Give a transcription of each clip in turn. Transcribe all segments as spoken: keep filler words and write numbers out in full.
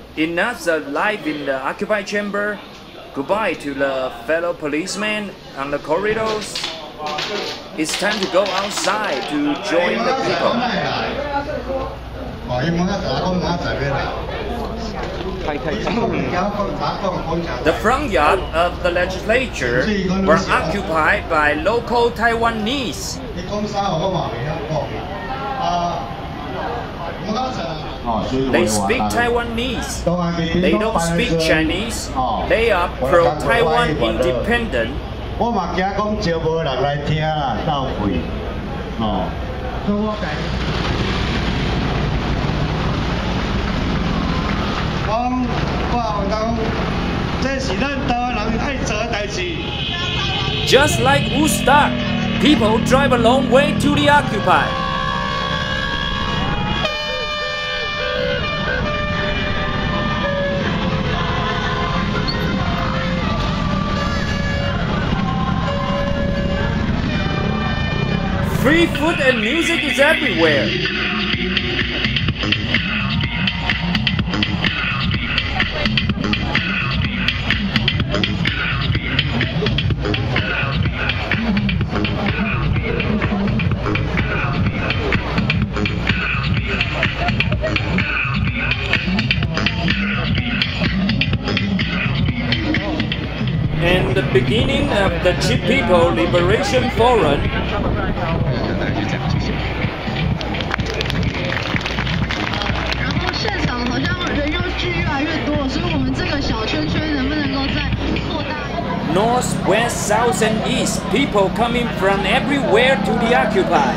Enough of life in the OccupyChamber. Goodbye to the fellow policemen on the corridors. It's time to go outside to join the people. The front yard of the legislature were occupied by local Taiwanese. They speak Taiwanese. They don't speak Chinese. They are pro-Taiwan independent. Just like Woodstock, people drive a long way to the Occupy. Free food and music is everywhere. And the beginning of the Cheap People Liberation Forum. North, west, south, and east, people coming from everywhere to the Occupy.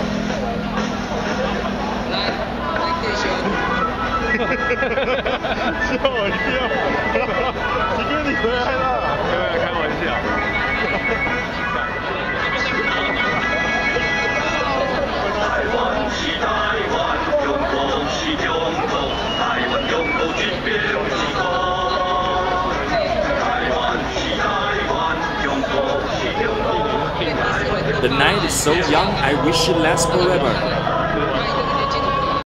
The night is so young, I wish it lasts forever.